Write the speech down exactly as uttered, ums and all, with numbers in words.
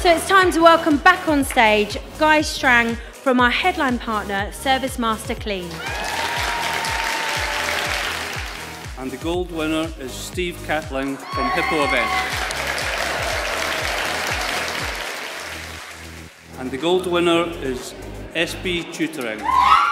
So it's time to welcome back on stage Guy Strang from our headline partner, ServiceMaster Clean. And the gold winner is Steve Catling from Hippo Events. And the gold winner is S B Tutoring.